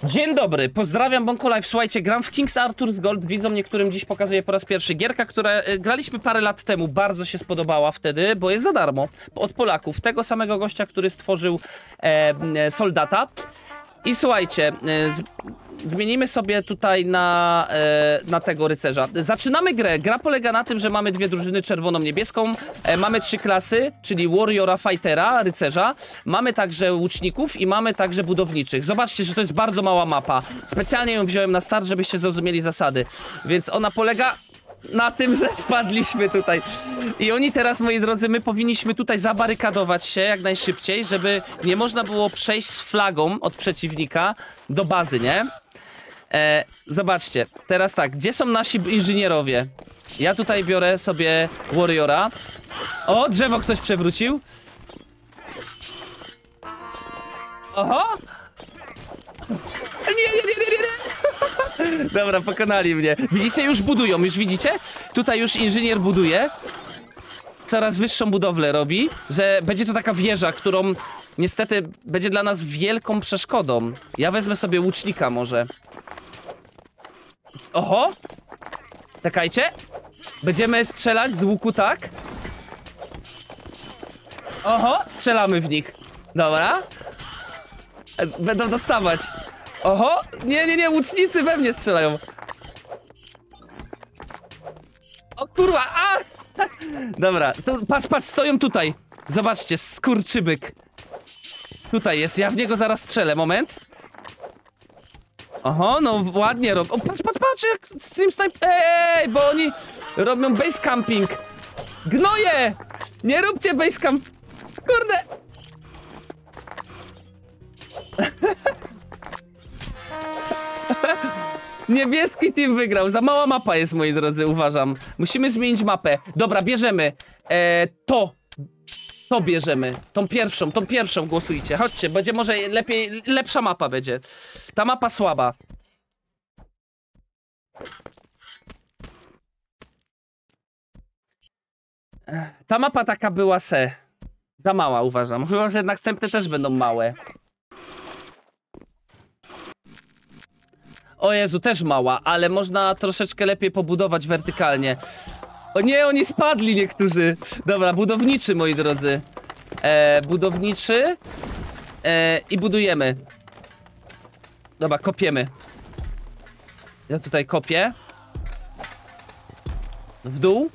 Dzień dobry, pozdrawiam Bonko Live. Słuchajcie, gram w King's Arthur's Gold. Widzom niektórym dziś pokazuję po raz pierwszy gierka, która graliśmy parę lat temu. Bardzo się spodobała wtedy, bo jest za darmo. Od Polaków. Tego samego gościa, który stworzył Soldata. I słuchajcie, zmienimy sobie tutaj na tego rycerza. Zaczynamy grę. Gra polega na tym, że mamy dwie drużyny, czerwoną, niebieską. Mamy 3 klasy, czyli Warriora, Fightera, rycerza. Mamy także łuczników i mamy także budowniczych. Zobaczcie, że to jest bardzo mała mapa. Specjalnie ją wziąłem na start, żebyście zrozumieli zasady. Więc ona polega na tym, że wpadliśmy tutaj. I oni teraz, moi drodzy, my powinniśmy tutaj zabarykadować się jak najszybciej, żeby nie można było przejść z flagą od przeciwnika do bazy, nie? Zobaczcie, teraz tak, gdzie są nasi inżynierowie? Ja tutaj biorę sobie Warriora. O, drzewo ktoś przewrócił. Oho! Nie. Dobra, pokonali mnie. Widzicie, już budują, już widzicie? Tutaj już inżynier buduje. Coraz wyższą budowlę robi, że będzie to taka wieża, którą niestety będzie dla nas wielką przeszkodą. Ja wezmę sobie łucznika może. Oho! Czekajcie. Będziemy strzelać z łuku, tak? Oho, strzelamy w nich. Dobra. Będą dostawać. Oho! Nie, łucznicy we mnie strzelają. O kurwa, a! Dobra, to patrz, stoją tutaj. Zobaczcie, skurczybyk. Tutaj jest, ja w niego zaraz strzelę, moment. Oho, no ładnie robią. O, patrz, jak stream snipe. Ej, bo oni robią base camping. Gnoje! Nie róbcie base camp. Kurde. Niebieski team wygrał. Za mała mapa jest, moi drodzy, uważam. Musimy zmienić mapę. Dobra, bierzemy to bierzemy. Tą pierwszą głosujcie. Chodźcie, będzie może lepsza mapa będzie. Ta mapa słaba. Ta mapa taka była za mała, uważam. Chyba, że następne też będą małe. O Jezu, też mała, ale można troszeczkę lepiej pobudować wertykalnie. O nie, oni spadli niektórzy. Dobra, budowniczy, moi drodzy. Budowniczy. I budujemy. Dobra, kopiemy. Ja tutaj kopię. W dół.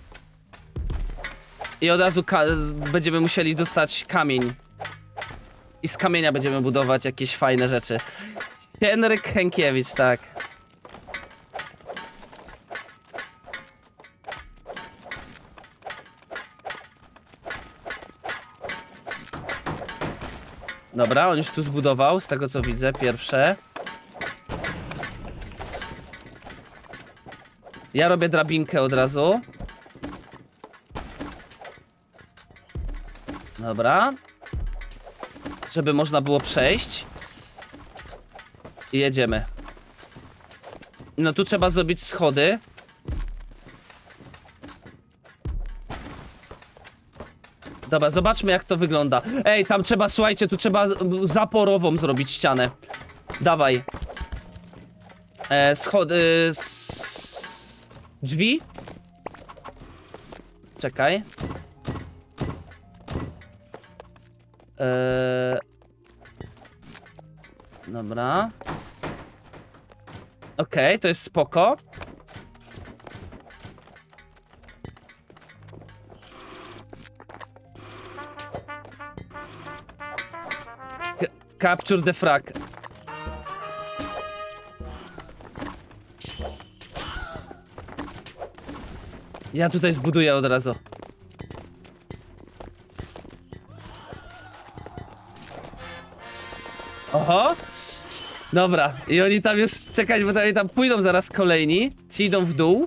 I od razu będziemy musieli dostać kamień. I z kamienia będziemy budować jakieś fajne rzeczy. Henryk Henkiewicz, tak. Dobra, on już tu zbudował, z tego co widzę, pierwsze. Ja robię drabinkę od razu. Dobra. Żeby można było przejść. I jedziemy. No tu trzeba zrobić schody. Dobra, zobaczmy jak to wygląda. Ej, tam trzeba, słuchajcie, tu trzeba zaporową zrobić ścianę. Dawaj. Schody... Drzwi. Czekaj. Dobra. Okej, to jest spoko. Capture the frag. Ja tutaj zbuduję od razu. Oho. Dobra, i oni tam już... Czekać, bo oni tam pójdą zaraz kolejni. Ci idą w dół.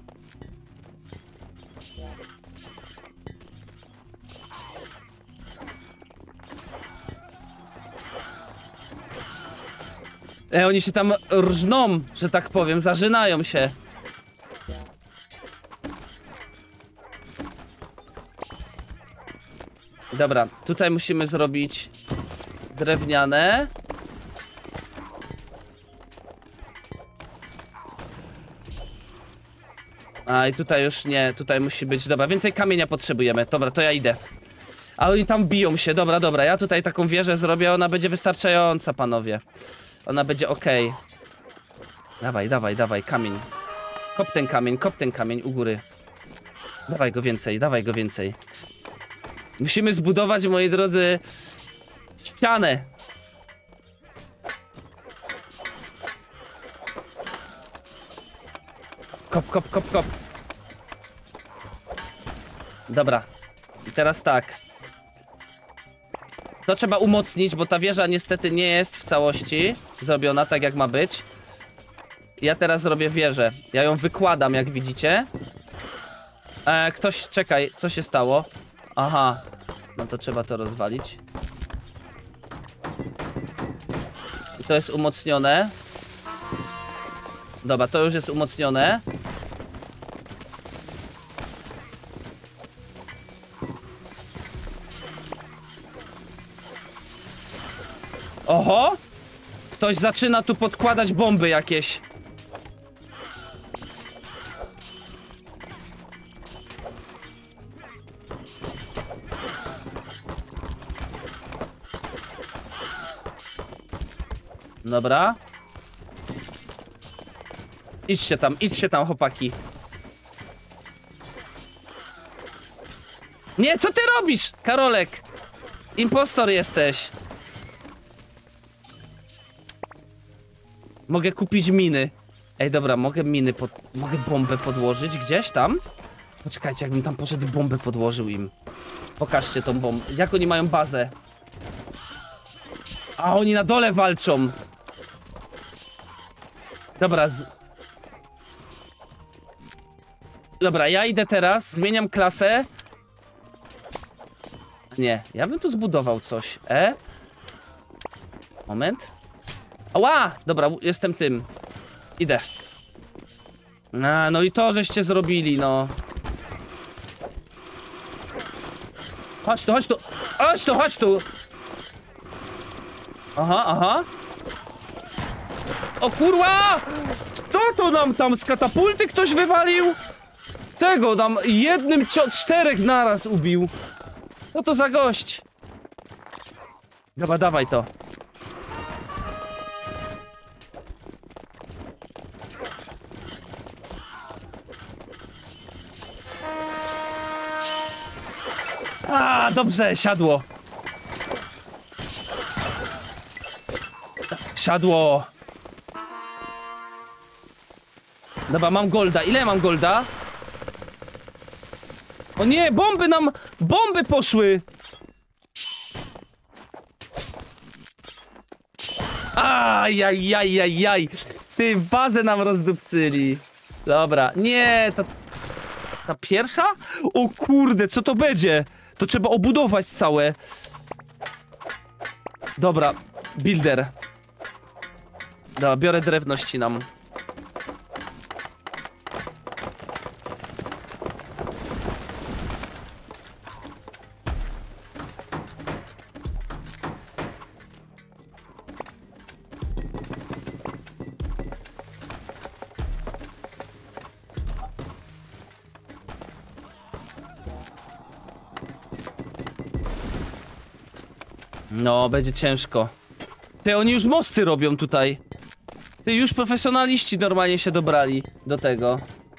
Oni się tam rżną, że tak powiem, zażynają się. Dobra, tutaj musimy zrobić drewniane. A i tutaj już nie, tutaj musi być, dobra, więcej kamienia potrzebujemy, dobra, to ja idę. A oni tam biją się, dobra, ja tutaj taką wieżę zrobię, ona będzie wystarczająca, panowie. Ona będzie okej. Dawaj, kamień. Kop ten kamień u góry. Dawaj go więcej. Musimy zbudować, moi drodzy, ścianę. Kop. Dobra. I teraz tak. To trzeba umocnić, bo ta wieża niestety nie jest w całości zrobiona tak, jak ma być. Ja teraz zrobię wieżę. Ja ją wykładam, jak widzicie. Ktoś, czekaj, co się stało? Aha. No to trzeba to rozwalić. I to jest umocnione. Dobra, to już jest umocnione. Oho! Ktoś zaczyna tu podkładać bomby jakieś. Dobra. Idźcie tam, chłopaki. Nie, co ty robisz, Karolek? Impostor jesteś. Mogę kupić miny. Ej, dobra, mogę bombę podłożyć gdzieś tam? Poczekajcie, jakbym tam poszedł, bombę podłożył im. Pokażcie tą bombę. Jak oni mają bazę? A oni na dole walczą. Dobra, Dobra, ja idę teraz, zmieniam klasę. Nie, ja bym tu zbudował coś. Moment. Ała! Dobra, jestem tym. Idę. No i to żeście zrobili, no. Chodź tu. Aha. O kurwa! Kto to nam tam z katapulty ktoś wywalił? Czego tam jednym czterech naraz ubił? Co to za gość? Dobra, dawaj to. A, dobrze, siadło. Siadło. Dobra, mam golda. Ile mam golda? O nie, bomby poszły. Ajajajajaj. Ty, bazę nam rozdupcyli. Dobra, nie, to... Ta pierwsza? O kurde, co to będzie? To trzeba obudować całe. Dobra, builder. Dobra, biorę drewno, ścinam. No, będzie ciężko. Ty, oni już mosty robią tutaj. Ty, już profesjonaliści normalnie się dobrali do tego.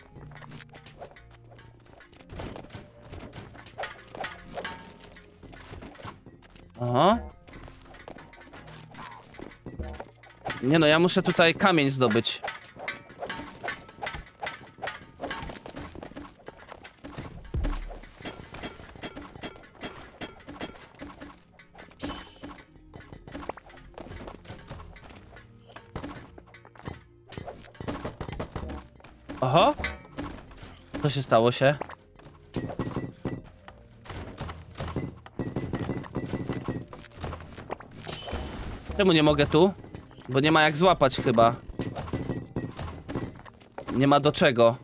Aha. Nie no, ja muszę tutaj kamień zdobyć. Oho! Co się stało się? Czemu nie mogę tu? Bo nie ma jak złapać chyba. Nie ma do czego.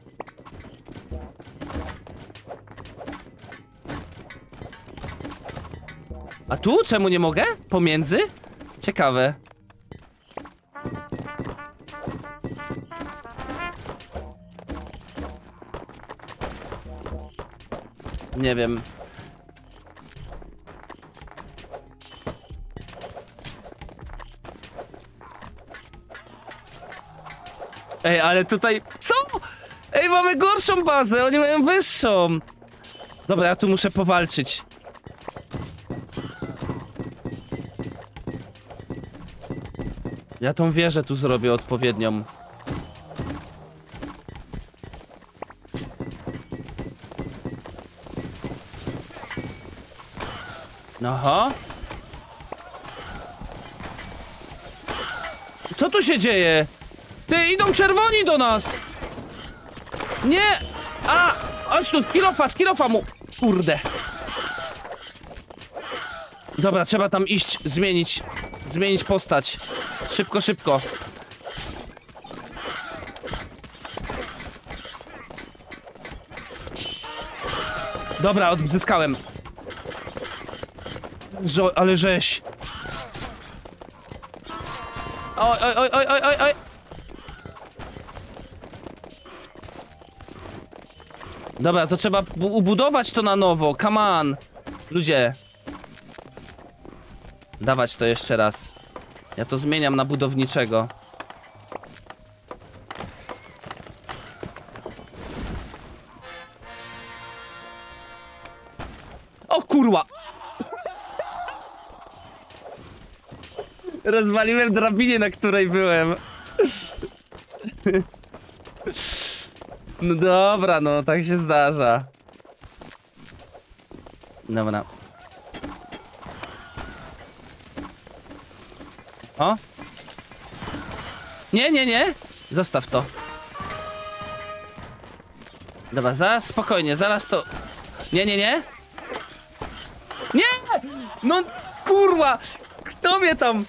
A tu? Czemu nie mogę? Pomiędzy? Ciekawe. Nie wiem. Ej, ale tutaj... Co? Ej, mamy gorszą bazę, oni mają wyższą. Dobra, ja tu muszę powalczyć. Ja tą wieżę tu zrobię odpowiednią. Aha. Co tu się dzieje? Ty, idą czerwoni do nas! Nie! A! Chodź tu, skilofa mu! Kurde. Dobra, trzeba tam iść, zmienić postać. Szybko, szybko. Dobra, odzyskałem. Ale żeś. Oj, oj, oj, oj, oj, oj. Dobra, to trzeba ubudować to na nowo, come on. Ludzie. Dawać to jeszcze raz. Ja to zmieniam na budowniczego. O kurwa! Rozwaliłem drabinę, na której byłem. No dobra, no tak się zdarza. Dobra. O? Nie, nie, nie! Zostaw to. Dobra, zaraz spokojnie, zaraz to... Nie, nie, nie! Nie! No kurwa! Kto mnie tam...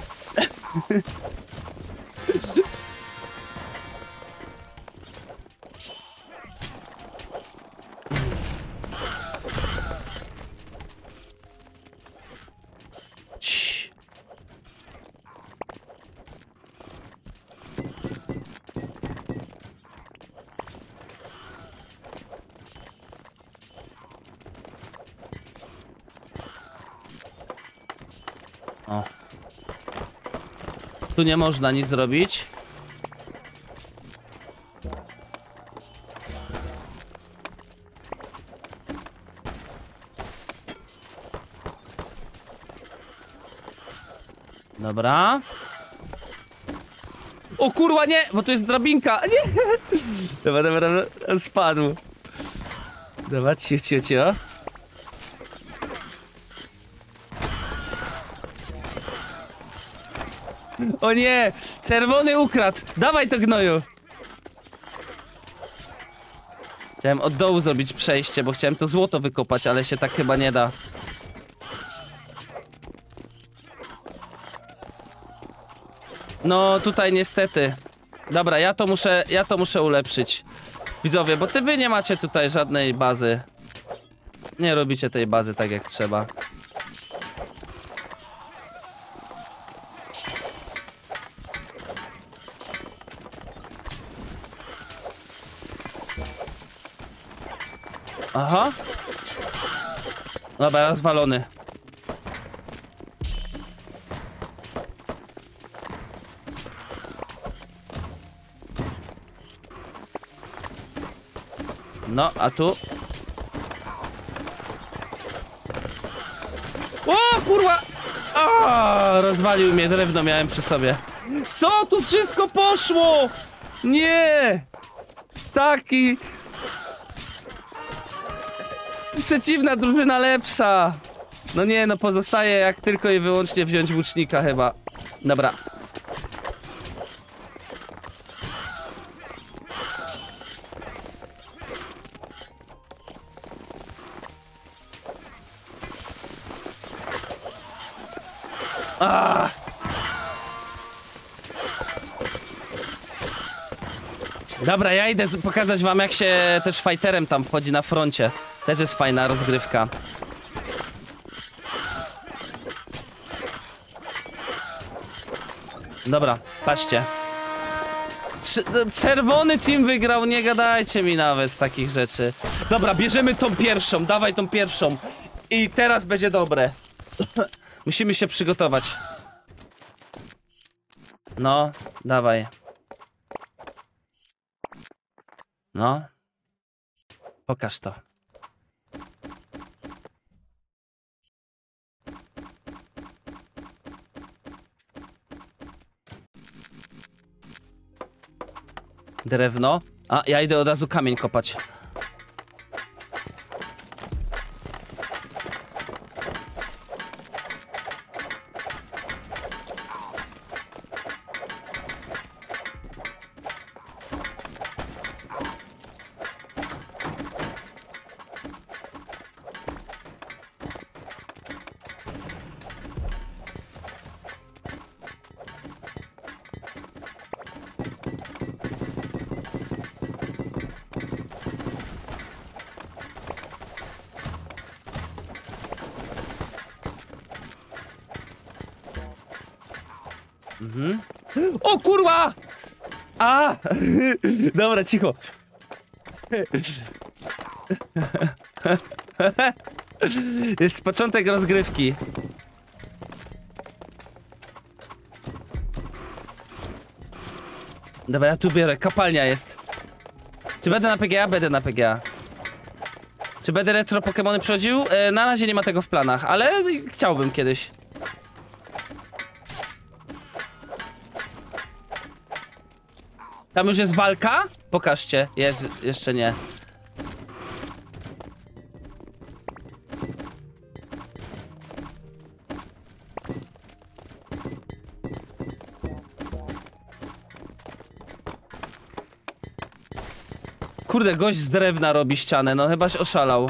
O. Tu nie można nic zrobić. Dobra. O kurwa, nie! Bo tu jest drabinka! Nie! Dobra, dobra, dobra. Spadł. Dobra, cicho. O nie! Czerwony ukradł! Dawaj to, gnoju! Chciałem od dołu zrobić przejście, bo chciałem to złoto wykopać, ale się tak chyba nie da. No tutaj niestety. Dobra, ja to muszę ulepszyć. Widzowie, bo wy nie macie tutaj żadnej bazy. Nie robicie tej bazy tak jak trzeba. Aha. Dobra, rozwalony. No, a tu? O, kurwa! A, rozwalił mnie, drewno miałem przy sobie. Co tu wszystko poszło? Nie! Taki... Przeciwna drużyna lepsza. No nie, no pozostaje jak tylko i wyłącznie wziąć łucznika chyba. Dobra. Dobra, ja idę pokazać wam, jak się też fighterem tam wchodzi na froncie. Też jest fajna rozgrywka. Dobra, patrzcie. Czerwony team wygrał, nie gadajcie mi nawet takich rzeczy. Dobra, bierzemy tą pierwszą, dawaj tą pierwszą. I teraz będzie dobre. Musimy się przygotować. No, dawaj. No. Pokaż to. Drewno. A, ja idę od razu kamień kopać. O kurwa! A! Dobra, cicho. Jest początek rozgrywki. Dobra, ja tu biorę. Kapalnia jest. Czy będę na PGA? Będę na PGA. Czy będę retro Pokemony przechodził? Na razie nie ma tego w planach, ale chciałbym kiedyś. Tam już jest walka? Pokażcie. Jest, jeszcze nie. Kurde, gość z drewna robi ścianę, no chybaś oszalał.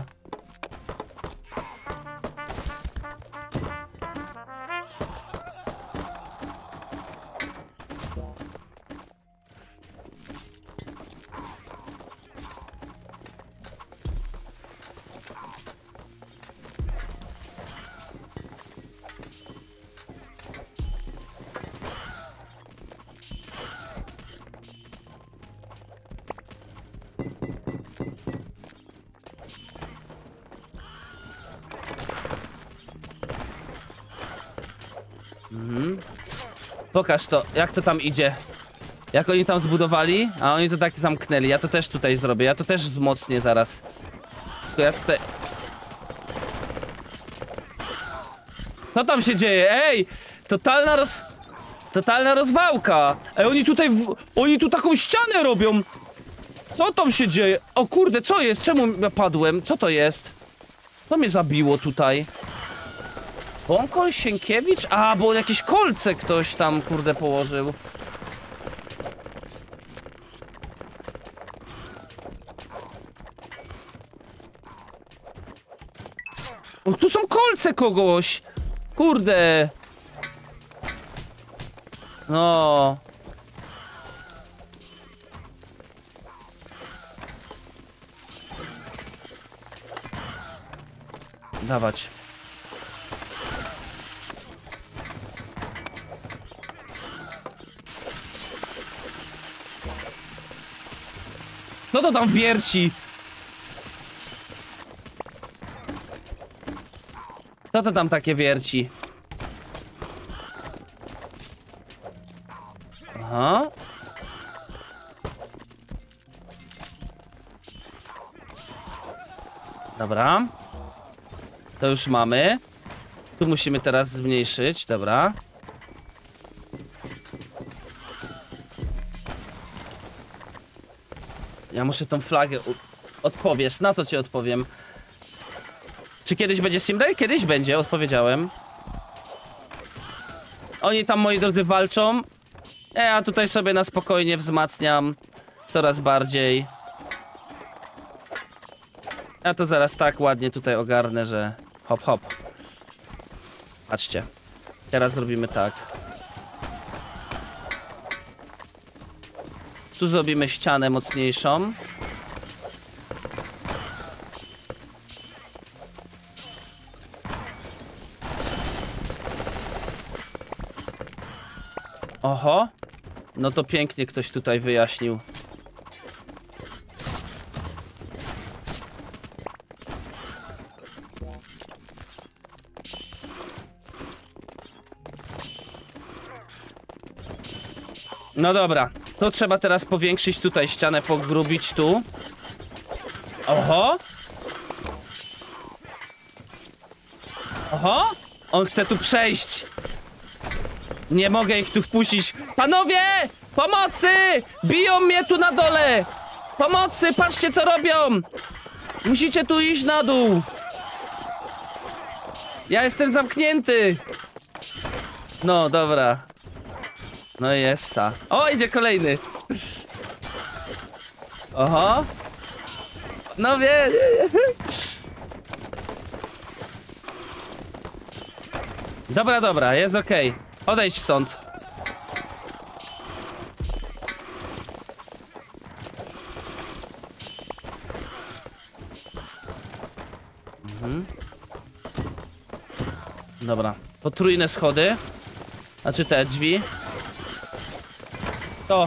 Pokaż to, jak to tam idzie. Jak oni tam zbudowali, a oni to tak zamknęli. Ja to też tutaj zrobię, ja to też wzmocnię zaraz. Tylko ja tutaj... Co tam się dzieje? Ej! Totalna rozwałka! Ej, oni tu taką ścianę robią! Co tam się dzieje? O kurde, co jest? Czemu ja padłem? Co to jest? Co mnie zabiło tutaj? Bąkoł Sienkiewicz? A, bo jakieś kolce ktoś tam, kurde, położył. O, tu są kolce kogoś! Kurde! No. Dawać. No to tam wierci. Co to tam takie wierci? Aha. Dobra. To już mamy. Tu musimy teraz zmniejszyć, dobra. Ja muszę tą flagę... Odpowiesz, na to ci odpowiem. Czy kiedyś będzie Simday? Kiedyś będzie, odpowiedziałem. Oni tam, moi drodzy, walczą. Ja tutaj sobie na spokojnie wzmacniam. Coraz bardziej. Ja to zaraz tak ładnie tutaj ogarnę, że... Hop, hop. Patrzcie. Teraz zrobimy tak. Tu zrobimy ścianę mocniejszą. Oho. No to pięknie ktoś tutaj wyjaśnił. No dobra, to trzeba teraz powiększyć tutaj ścianę, pogrubić tu. Oho! Oho! On chce tu przejść. Nie mogę ich tu wpuścić. Panowie! Pomocy! Biją mnie tu na dole! Pomocy! Patrzcie co robią! Musicie tu iść na dół. Ja jestem zamknięty. No, dobra. No jest. O, idzie kolejny. Oho. No wie. Dobra, dobra, jest okej. Odejdź stąd. Dobra, potrójne schody. Znaczy te drzwi. To.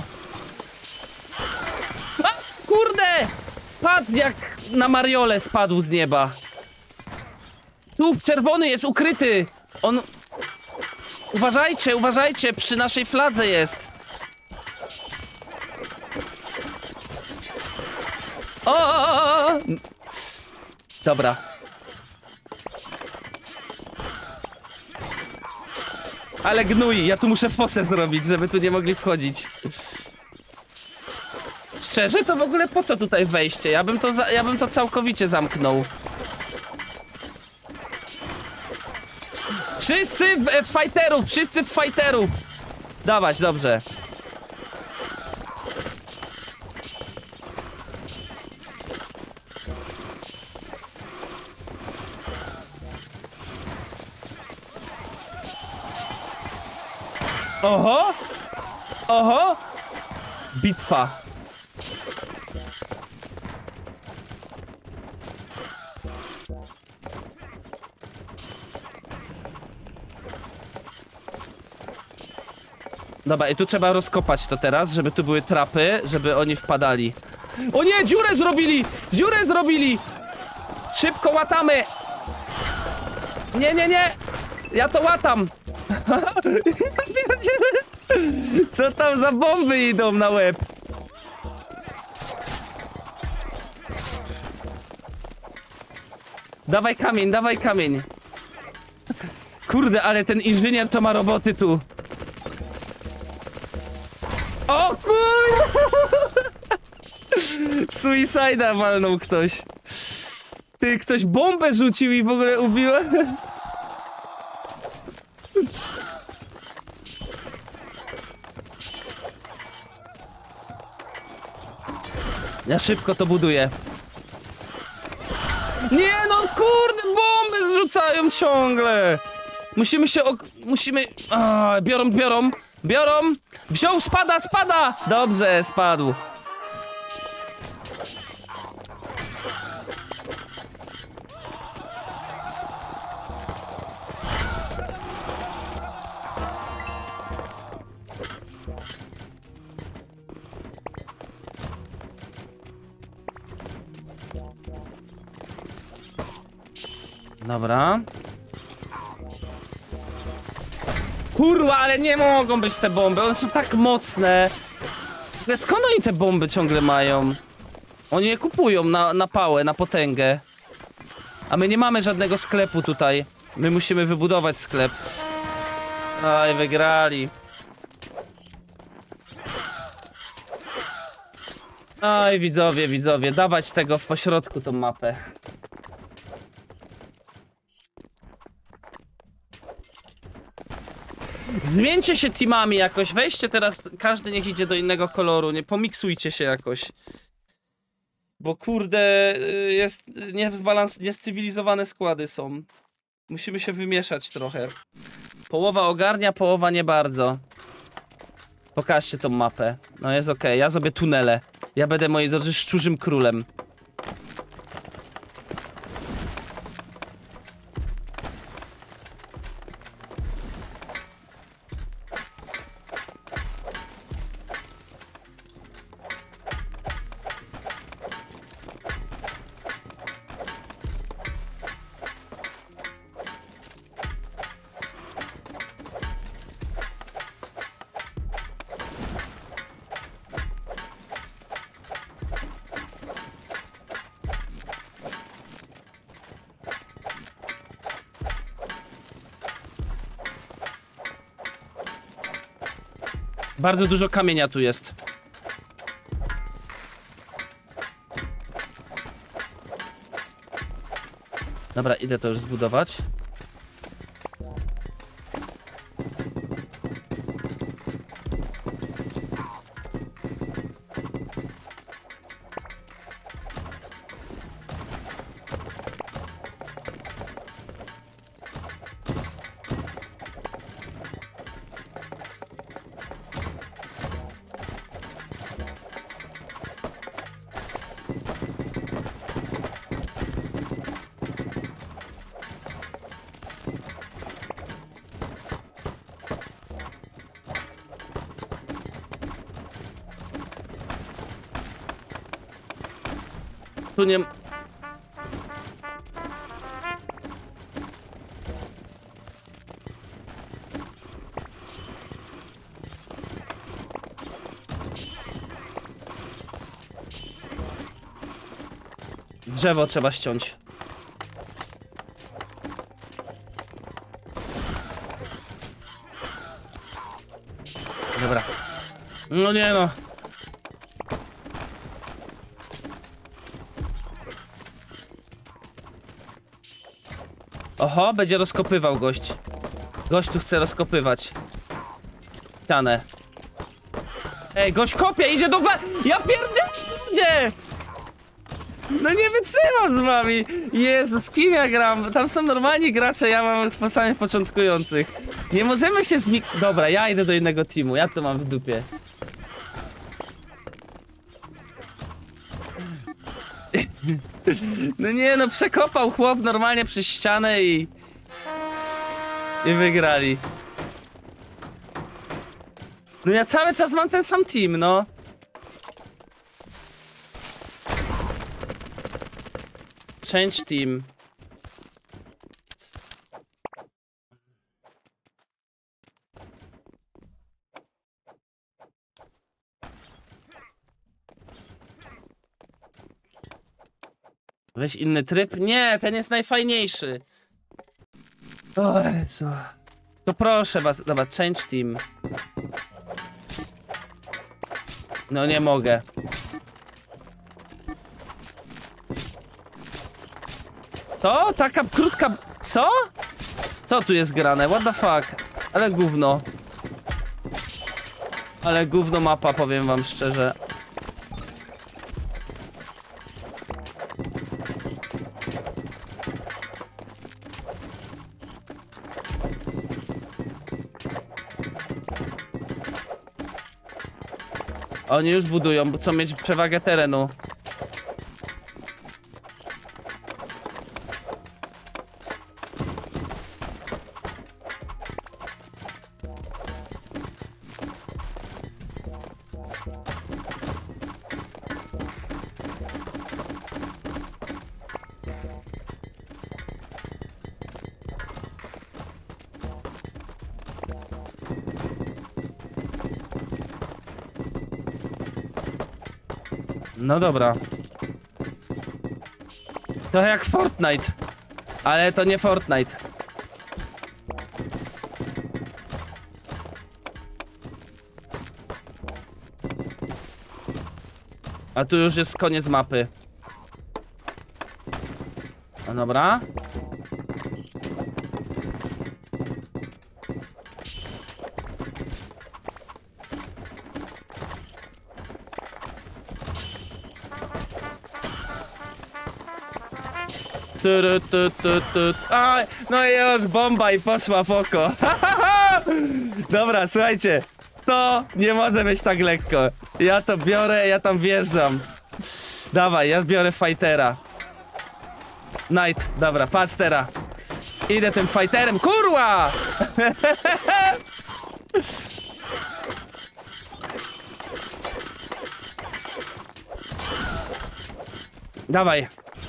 A, kurde! Padł jak na Mariole spadł z nieba. Tu czerwony jest ukryty. On... Uważajcie, uważajcie, przy naszej fladze jest. O! Dobra. Ale gnój, ja tu muszę fosę zrobić, żeby tu nie mogli wchodzić. Szczerze, to w ogóle po to tutaj wejście. Ja bym to całkowicie zamknął. Wszyscy w fighterów, wszyscy w fighterów. Dawać, dobrze. Oho! Oho! Bitwa. Dobra, i tu trzeba rozkopać to teraz, żeby tu były trapy, żeby oni wpadali. O nie, dziurę zrobili! Dziurę zrobili! Szybko łatamy! Nie, nie, nie! Ja to łatam! Co tam za bomby idą na łeb? Dawaj kamień, dawaj kamień. Kurde, ale ten inżynier to ma roboty tu. O kur... Suicide'a walnął ktoś. Ty, ktoś bombę rzucił i w ogóle ubił. Ja szybko to buduję. Nie no, kurde, bomby zrzucają ciągle. Musimy się musimy... Biorą. Wziął, spada. Dobrze, spadł. Dobra. Kurwa, ale nie mogą być te bomby, one są tak mocne. Skąd oni te bomby ciągle mają? Oni je kupują na pałę, na potęgę. A my nie mamy żadnego sklepu tutaj. My musimy wybudować sklep. Aj, wygrali. Aj, widzowie, dawać tego w pośrodku tą mapę. Zmieńcie się teamami jakoś, weźcie teraz, każdy niech idzie do innego koloru, nie pomiksujcie się jakoś. Bo kurde, jest niescywilizowane składy są. Musimy się wymieszać trochę. Połowa ogarnia, połowa nie bardzo. Pokażcie tą mapę. No jest okej, ja zrobię tunele. Ja będę, moi drodzy, szczurzym królem. Bardzo dużo kamienia tu jest. Dobra, idę to już zbudować. Tu nie... Drzewo trzeba ściąć. Dobra. No nie no. Oho, będzie rozkopywał gość. Gość tu chce rozkopywać. Ścianę. Ej, gość kopie, idzie do Ja pierdzielę! No nie wytrzymam z wami! Jezu, z kim ja gram? Tam są normalni gracze, ja mam po samych początkujących. Nie możemy się Dobra, ja idę do innego teamu, ja to mam w dupie. No nie, no przekopał chłop normalnie przez ścianę i wygrali. No ja cały czas mam ten sam team, no. Change team. Weź inny tryb? Nie, ten jest najfajniejszy. O Jezu. To proszę was, dobra, change team. No nie mogę. Co? Taka krótka... Co? Co tu jest grane? What the fuck? Ale gówno. Ale gówno mapa, powiem wam szczerze. Oni już budują, bo chcą mieć przewagę terenu. No dobra. To jak Fortnite. Ale to nie Fortnite. A tu już jest koniec mapy. No dobra. Aj, no i już bomba i poszła w oko. Dobra, słuchajcie. To nie może być tak lekko. Ja to biorę, ja tam wjeżdżam. Dawaj, ja biorę fightera. Knight, dobra, patrz teraz. Idę tym fighterem, kurwa! Dawaj.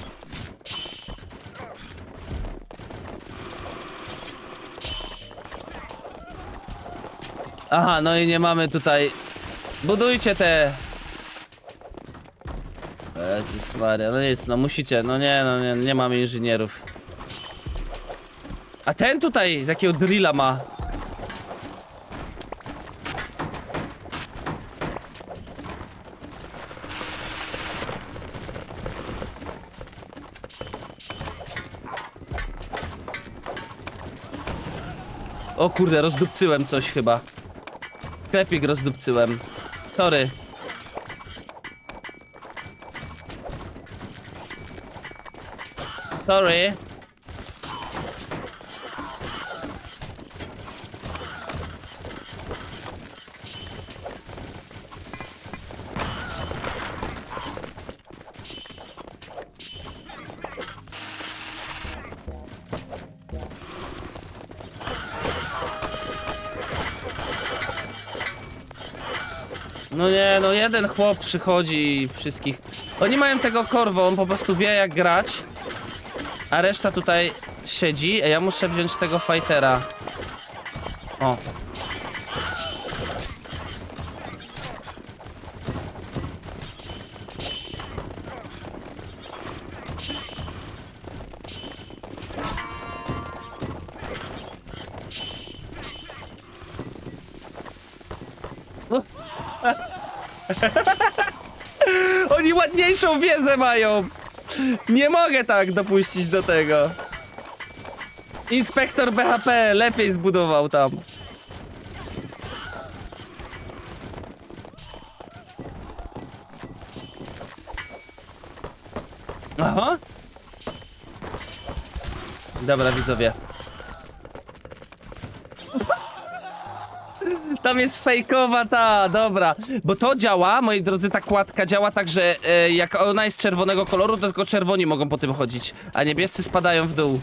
Aha, no i nie mamy tutaj... Budujcie te... Jezus Maria, no nic, no musicie, no nie mamy inżynierów. A ten tutaj z jakiego drilla ma? O kurde, rozdupcyłem coś chyba. Sklepik rozdupcyłem. Sorry. Sorry. No nie, no jeden chłop przychodzi i wszystkich... Oni mają tego korwo, on po prostu wie jak grać. A reszta tutaj siedzi, a ja muszę wziąć tego fightera. O. Oni ładniejszą wieżę mają. Nie mogę tak dopuścić do tego. Inspektor BHP lepiej zbudował tam. Aha. Dobra, widzowie. Tam jest fejkowa ta, dobra. Bo to działa, moi drodzy, ta kładka działa tak, że jak ona jest czerwonego koloru, to tylko czerwoni mogą po tym chodzić, a niebiescy spadają w dół.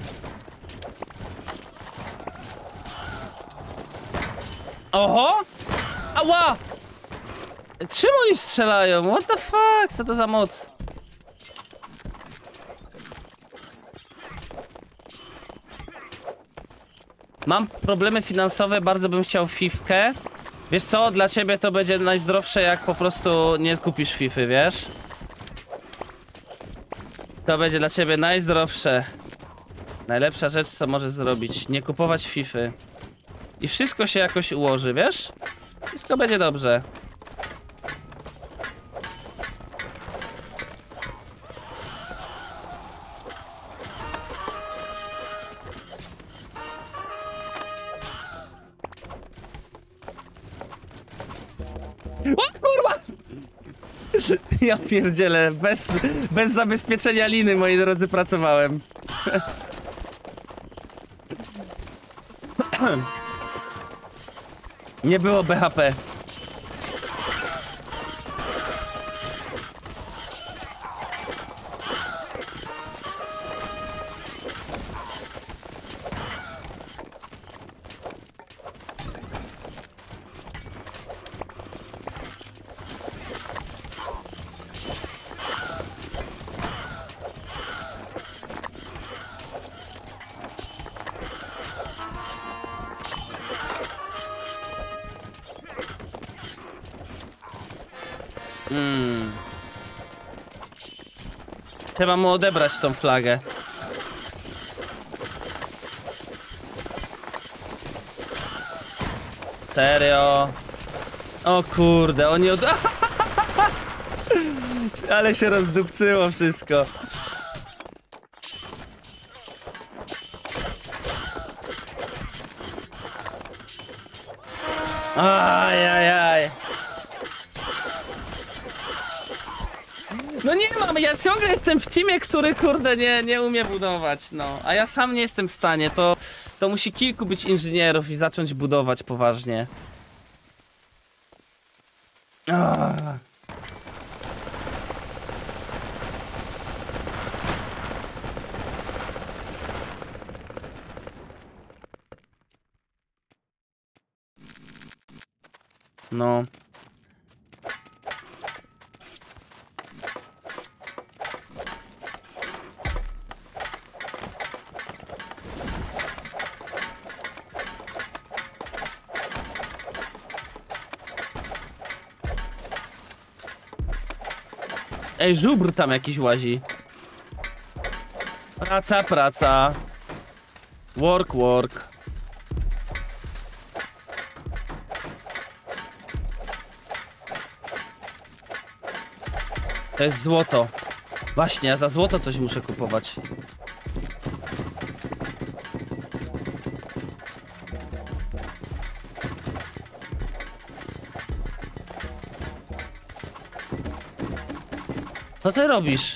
Oho! Ała! Czym oni strzelają? What the fuck? Co to za moc? Mam problemy finansowe, bardzo bym chciał fifkę. Wiesz co, dla ciebie to będzie najzdrowsze, jak po prostu nie kupisz fify, wiesz? To będzie dla ciebie najzdrowsze. Najlepsza rzecz, co możesz zrobić. Nie kupować fify. I wszystko się jakoś ułoży, wiesz? Wszystko będzie dobrze. O kurwa! Ja pierdzielę, bez zabezpieczenia liny, moi drodzy, pracowałem. Nie było BHP. Trzeba mu odebrać tą flagę. Serio? O kurde, oni Ale się rozdupcyło wszystko. Ajajaj. No nie mam, ja ciągle jestem w teamie, który kurde nie umie budować, no. A ja sam nie jestem w stanie, to musi kilku być inżynierów i zacząć budować poważnie. No. Ej, żubr tam jakiś łazi. Praca, praca. Work, work. To jest złoto. Właśnie, ja za złoto coś muszę kupować. Co ty robisz?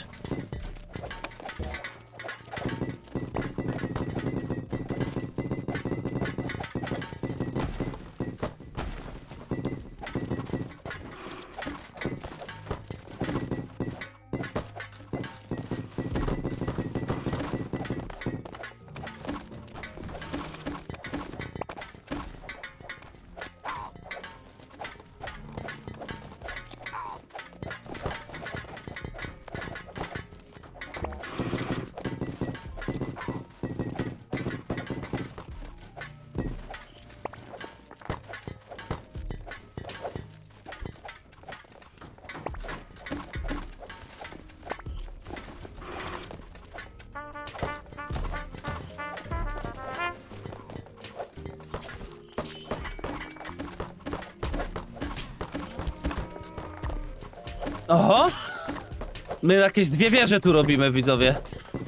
Oho! My jakieś 2 wieże tu robimy, widzowie.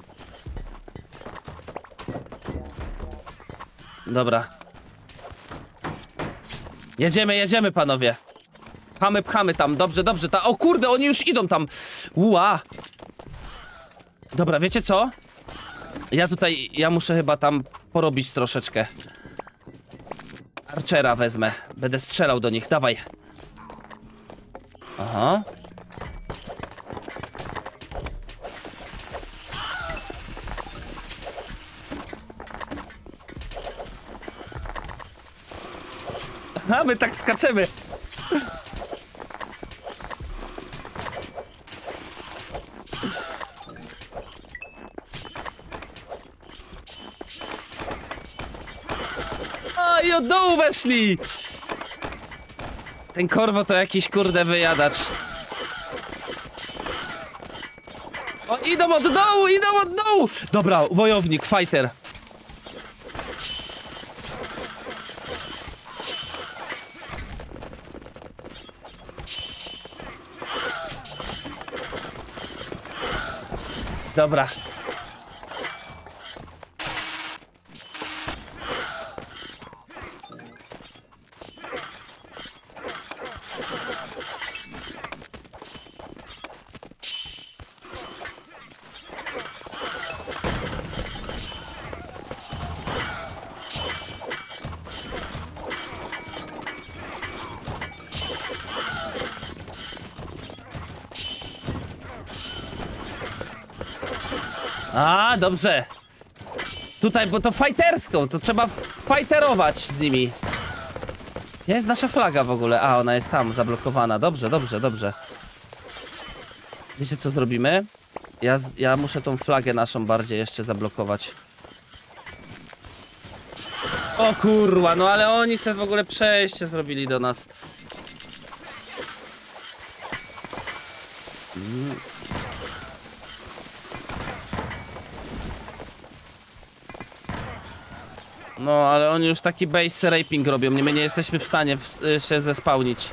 Dobra. Jedziemy, panowie. Pchamy tam, dobrze. O kurde, oni już idą tam. Ua! Dobra, wiecie co? Ja muszę chyba tam porobić troszeczkę. Archera wezmę. Będę strzelał do nich, dawaj. Aha. A my tak skaczemy. A i od dołu weszli. Ten korwo to jakiś kurde wyjadacz. O, idą od dołu. Dobra, wojownik, fighter. Dobra. A, dobrze. Tutaj, bo to fajterską, to trzeba fajterować z nimi. Gdzie jest nasza flaga w ogóle? A, ona jest tam, zablokowana. Dobrze. Wiecie, co zrobimy? Ja muszę tą flagę naszą bardziej jeszcze zablokować. O kurwa, no ale oni sobie w ogóle przejście zrobili do nas. No, ale oni już taki base raping robią. My nie jesteśmy w stanie się zespałnić.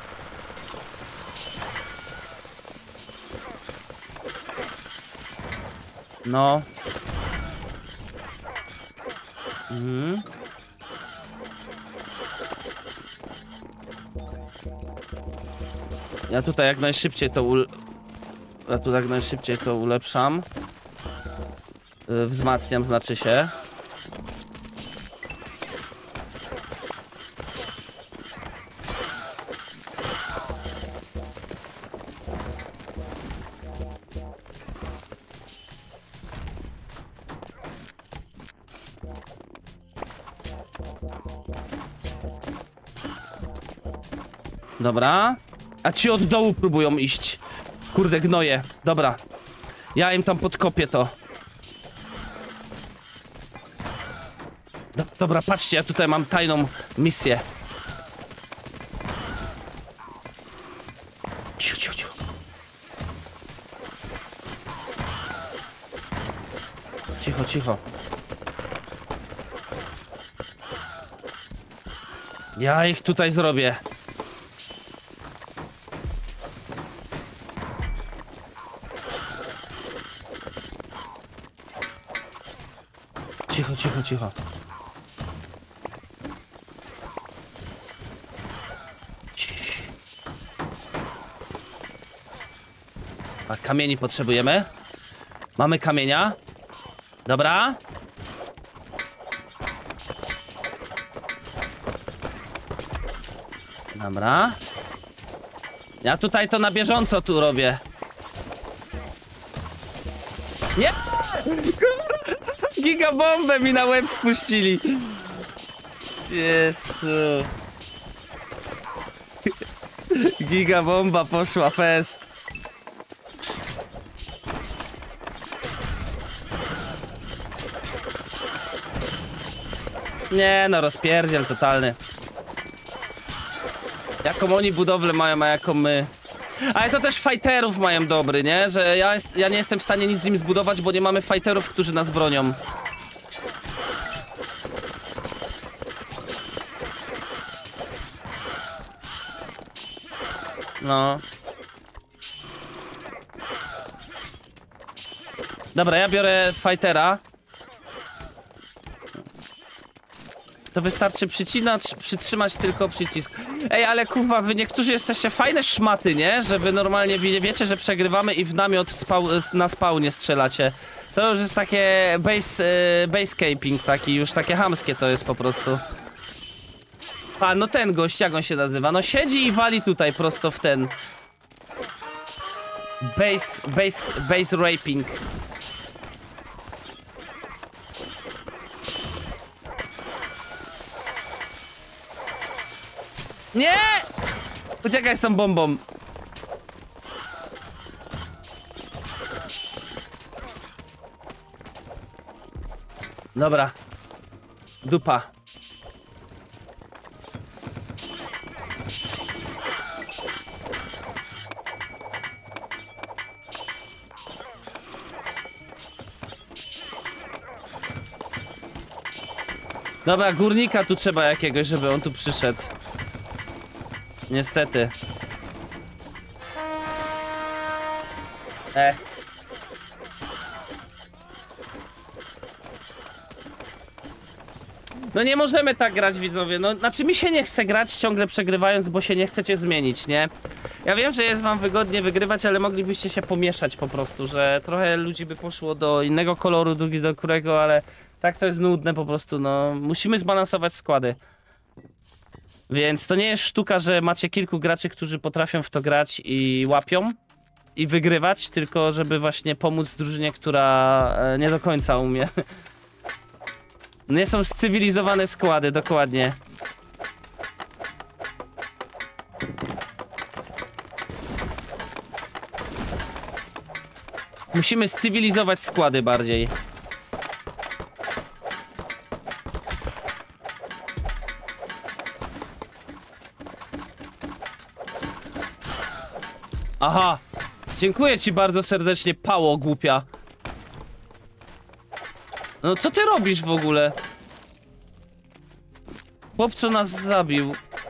No. Ja tutaj jak najszybciej to ulepszam. Wzmacniam, znaczy się. Dobra. A ci od dołu próbują iść. Kurde, gnoje. Dobra. Ja im tam podkopię to. Dobra, patrzcie, ja tutaj mam tajną misję. Cicho. Cicho. Ja ich tutaj zrobię. Cicho. A kamieni potrzebujemy. Mamy kamienia. Dobra. Dobra. Ja tutaj to na bieżąco tu robię. Nie! Gigabombę mi na łeb spuścili. Jezu. Gigabomba poszła fest. Nie no, rozpierdziel totalny. Jaką oni budowlę mają, a jaką my. Ale to też fighterów mają dobry, nie? Że ja nie jestem w stanie nic z nim zbudować, bo nie mamy fighterów, którzy nas bronią. No. Dobra, ja biorę fightera. To wystarczy przytrzymać tylko przycisk. Ej, ale kurwa, wy niektórzy jesteście fajne szmaty, nie? Że wy normalnie wiecie, że przegrywamy i w namiot na spawnie strzelacie. To już jest takie base caping taki, już takie chamskie to jest po prostu. A, no ten gość, jak on się nazywa? No siedzi i wali tutaj prosto w ten... Base raping. Nie! Uciekaj z tą bombą. Dobra. Dupa. Dobra, górnika tu trzeba jakiegoś, żeby on tu przyszedł. Niestety. No nie możemy tak grać, widzowie. No, znaczy mi się nie chce grać ciągle przegrywając, bo się nie chcecie zmienić, nie? Ja wiem, że jest wam wygodnie wygrywać, ale moglibyście się pomieszać po prostu, że trochę ludzi by poszło do innego koloru, drugi do którego, ale tak to jest nudne po prostu, no. Musimy zbalansować składy. Więc to nie jest sztuka, że macie kilku graczy, którzy potrafią w to grać i łapią i wygrywać, tylko żeby właśnie pomóc drużynie, która nie do końca umie. Nie są scywilizowane składy, dokładnie. Musimy scywilizować składy bardziej. Aha! Dziękuję ci bardzo serdecznie, pało głupia. No co ty robisz w ogóle? Chłopcu nas zabił.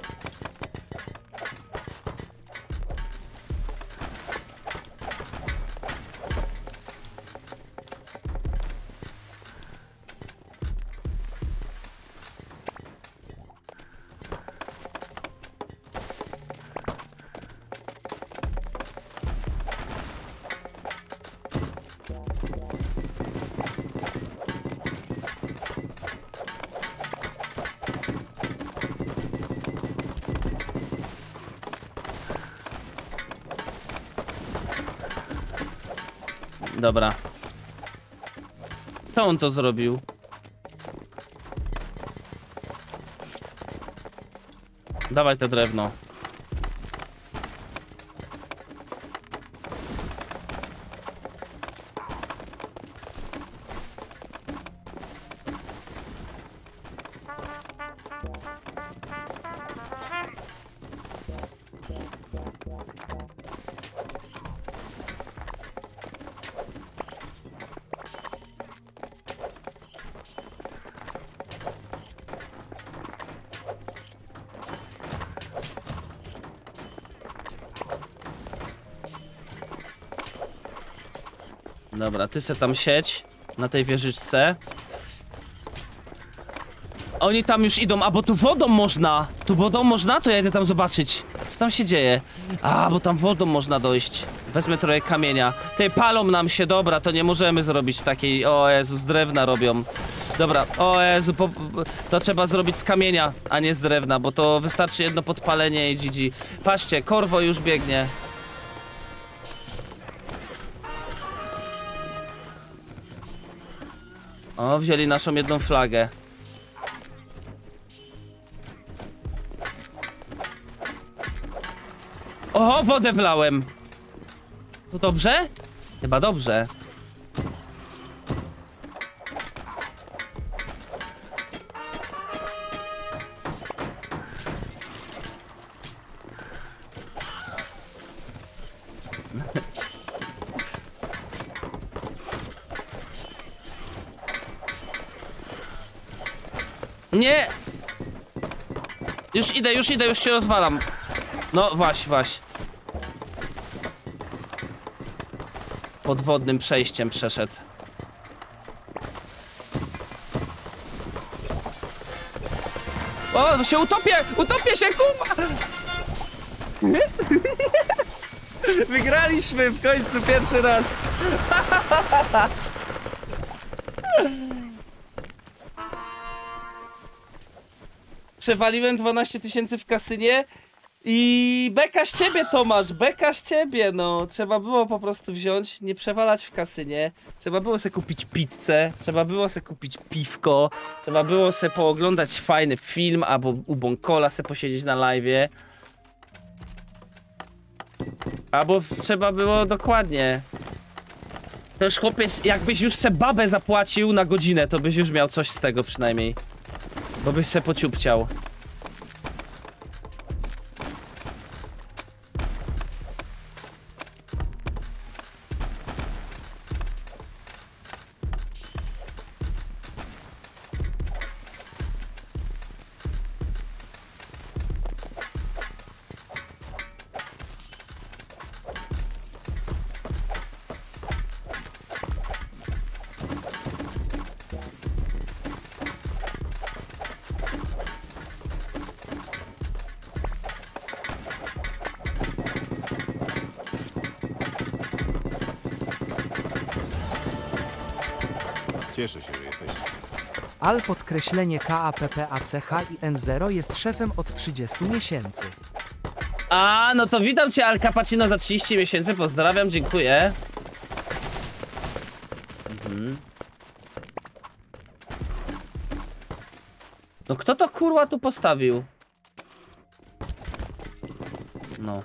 Dobra. Co on to zrobił? Dawaj to drewno. Dobra, ty se tam siedź na tej wieżyczce. Oni tam już idą, a bo tu wodą można. Tu wodą można? To ja idę tam zobaczyć. Co tam się dzieje? A, bo tam wodą można dojść. Wezmę trochę kamienia. Ty, palą nam się, dobra, to nie możemy zrobić takiej... O Jezu, z drewna robią. Dobra, o Jezu, to trzeba zrobić z kamienia, a nie z drewna, bo to wystarczy jedno podpalenie i GG. Patrzcie, korwo już biegnie. O, wzięli naszą jedną flagę. Oho, wodę wlałem. To dobrze? Chyba dobrze. Nie! Już idę, już się rozwalam. No, waś. Podwodnym przejściem przeszedł. O, się utopię się, kupa! Wygraliśmy w końcu pierwszy raz. Przewaliłem 12 000 w kasynie i beka z ciebie, Tomasz, beka z ciebie, no. Trzeba było po prostu wziąć, nie przewalać w kasynie. Trzeba było sobie kupić pizzę, trzeba było sobie kupić piwko, trzeba było sobie pooglądać fajny film, albo u Bonkola sobie posiedzieć na live'ie. Albo trzeba było dokładnie. To już chłopiec, jakbyś już se babę zapłacił na godzinę, to byś już miał coś z tego przynajmniej. Bo byś se pociupciał. Cieszę się, że jesteś. Al podkreślenie KAPPACH i N0 jest szefem od 30 miesięcy. A, no to witam cię, Al Cappuccino, za 30 miesięcy, pozdrawiam, dziękuję. No kto to kurwa tu postawił? No.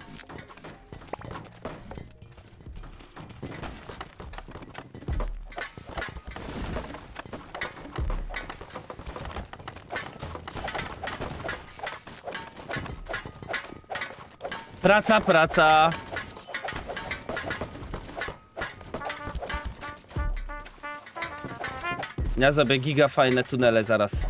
Praca. Ja zrobię giga fajne tunele zaraz.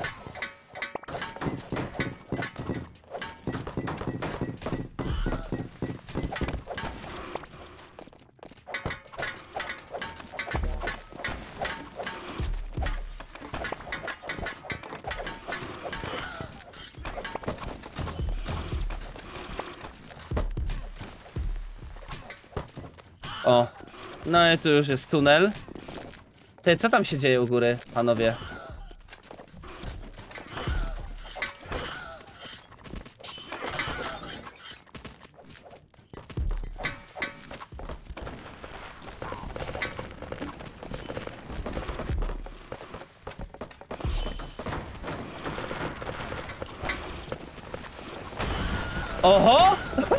O, no i tu już jest tunel. Ty, co tam się dzieje u góry, panowie? Oho!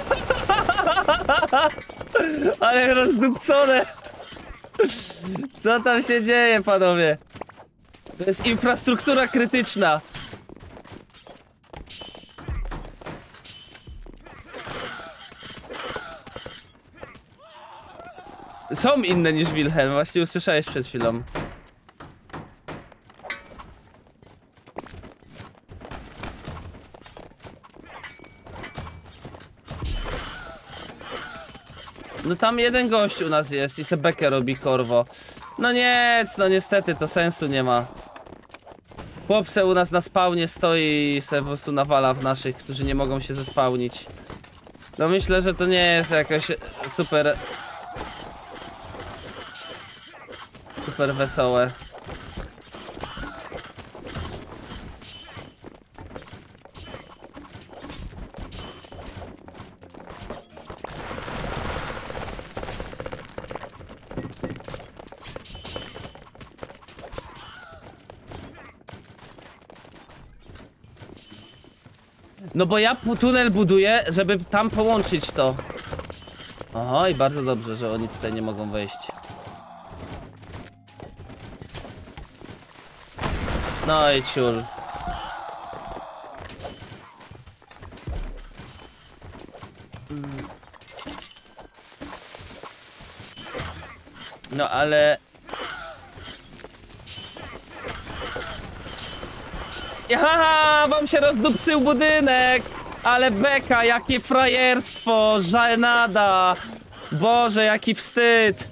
Ale rozdupcone! Co tam się dzieje, panowie? To jest infrastruktura krytyczna. Są inne niż Wilhelm, właśnie usłyszałeś przed chwilą. No tam jeden gość u nas jest i se bekę robi, korwo. No nic, no niestety to sensu nie ma. Chłop se u nas na spawnie stoi i se po prostu nawala w naszych, którzy nie mogą się zespałnić. No myślę, że to nie jest jakoś super... super wesołe. No bo ja tunel buduję, żeby tam połączyć to. Oho, i bardzo dobrze, że oni tutaj nie mogą wejść. No i ciul. No ale... Haha, wam się rozdupcył budynek! Ale beka, jakie frajerstwo, żenada! Boże, jaki wstyd!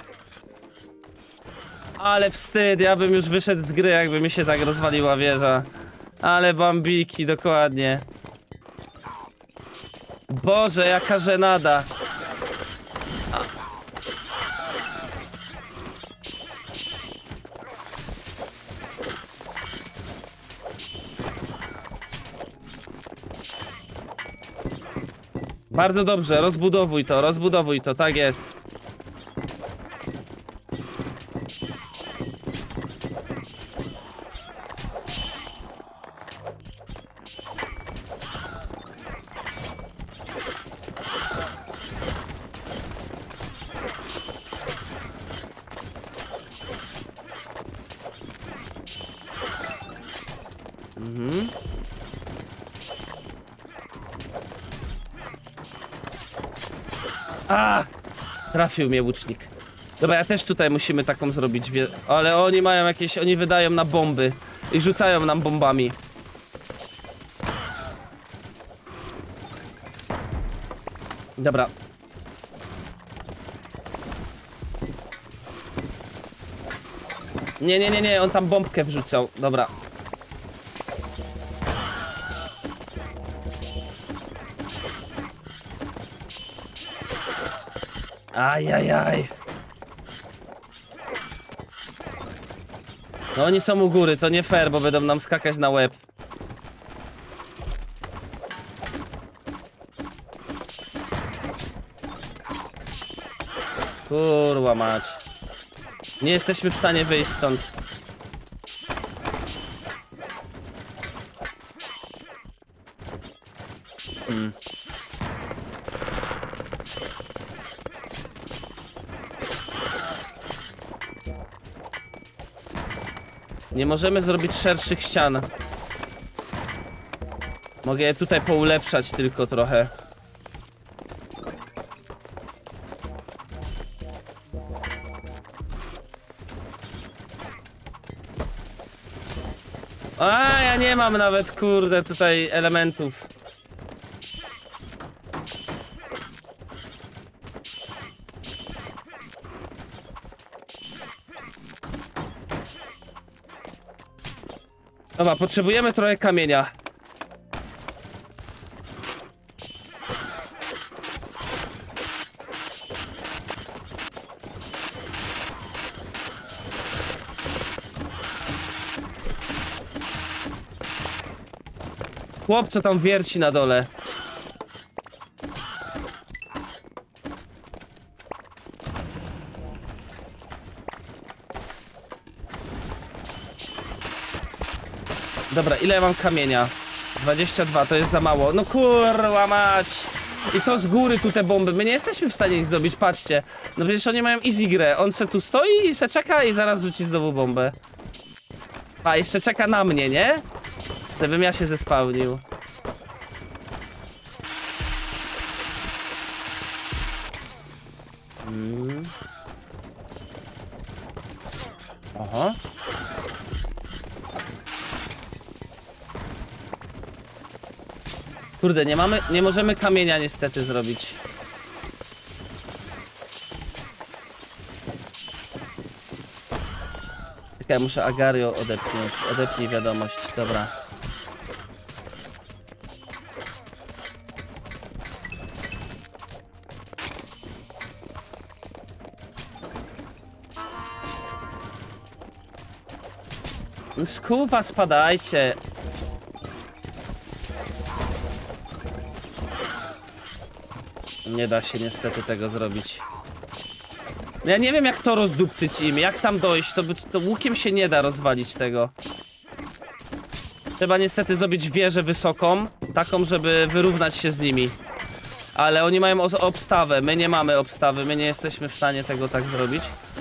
Ale wstyd, ja bym już wyszedł z gry, jakby mi się tak rozwaliła wieża. Ale bambiki, dokładnie. Boże, jaka żenada. Bardzo dobrze, rozbudowuj to, tak jest. A! Trafił mnie łucznik. Dobra, ja też tutaj musimy taką zrobić, ale oni mają jakieś, oni wydają na bomby i rzucają nam bombami. Dobra. Nie, on tam bombkę wrzucał, dobra. Ajajaj. No oni są u góry, to nie fair, bo będą nam skakać na łeb. Kurwa mać. Nie jesteśmy w stanie wyjść stąd. Nie możemy zrobić szerszych ścian. Mogę je tutaj poulepszać tylko trochę. A, ja nie mam nawet, kurde, tutaj elementów. Dobra, potrzebujemy trochę kamienia. Chłop, co tam wierci na dole. Dobra, ile ja mam kamienia? 22, to jest za mało. No kurwa mać! I to z góry tu te bomby. My nie jesteśmy w stanie nic zrobić, patrzcie. No przecież oni mają easy grę. On se tu stoi i se czeka i zaraz rzuci znowu bombę. A, jeszcze czeka na mnie, nie? Żebym ja się zespałnił. Oho. Kurde, nie możemy kamienia niestety zrobić. Czekaj, muszę Agario odepchnąć. Odepnij wiadomość, dobra. Skupa, spadajcie. Nie da się niestety tego zrobić. Ja nie wiem jak to rozdupcyć im, jak tam dojść, to łukiem się nie da rozwalić tego. Trzeba niestety zrobić wieżę wysoką, taką żeby wyrównać się z nimi. Ale oni mają obstawę, my nie mamy obstawy, my nie jesteśmy w stanie tego tak zrobić.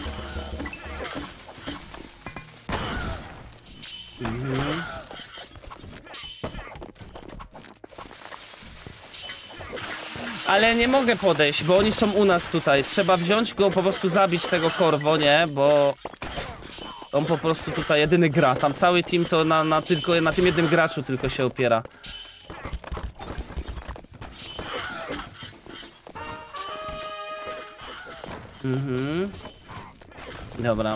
Ale nie mogę podejść, bo oni są u nas tutaj. Trzeba wziąć go, po prostu zabić tego Korwo, nie? Bo on po prostu tutaj jedyny gra. Tam cały team to tylko na tym jednym graczu tylko się opiera. Dobra.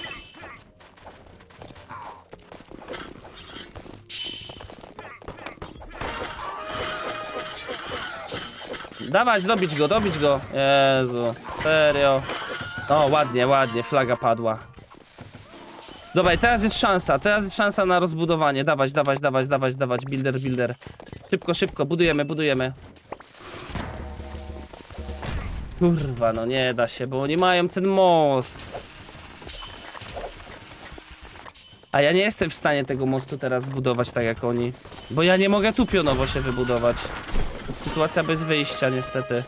Dawać, dobić go, dobić go. Jezu, serio. O, ładnie, ładnie, flaga padła. Dobra, i teraz jest szansa na rozbudowanie. Dawać, dawać, dawać, dawać, dawać, builder, builder. Szybko, szybko, budujemy, budujemy. Kurwa, no nie da się, bo oni mają ten most. A ja nie jestem w stanie tego mostu teraz zbudować tak jak oni. Bo ja nie mogę tu pionowo się wybudować. To jest sytuacja bez wyjścia niestety.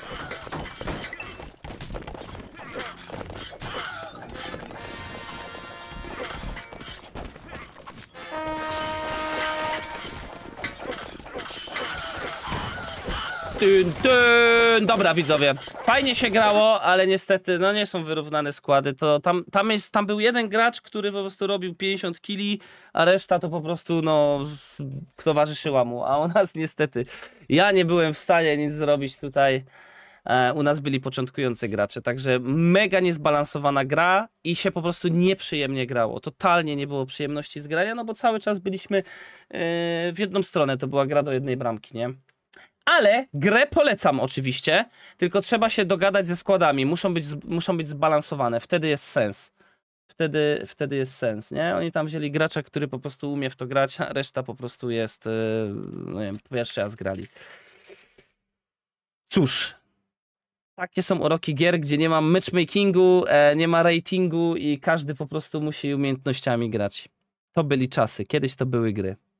Dobra widzowie, fajnie się grało, ale niestety no nie są wyrównane składy. To tam był jeden gracz, który po prostu robił 50 kili, a reszta to po prostu no towarzyszyła mu, a u nas niestety ja nie byłem w stanie nic zrobić tutaj. U nas byli początkujący gracze, także mega niezbalansowana gra i się po prostu nieprzyjemnie grało. Totalnie nie było przyjemności z grania, no bo cały czas byliśmy w jedną stronę, to była gra do jednej bramki, nie? Ale grę polecam oczywiście, tylko trzeba się dogadać ze składami, muszą być zbalansowane, wtedy jest sens. Wtedy jest sens, nie? Oni tam wzięli gracza, który po prostu umie w to grać, a reszta po prostu jest, no nie wiem, pierwszy raz grali. Cóż, takie są uroki gier, gdzie nie ma matchmakingu, nie ma ratingu i każdy po prostu musi umiejętnościami grać. To byli czasy, kiedyś to były gry.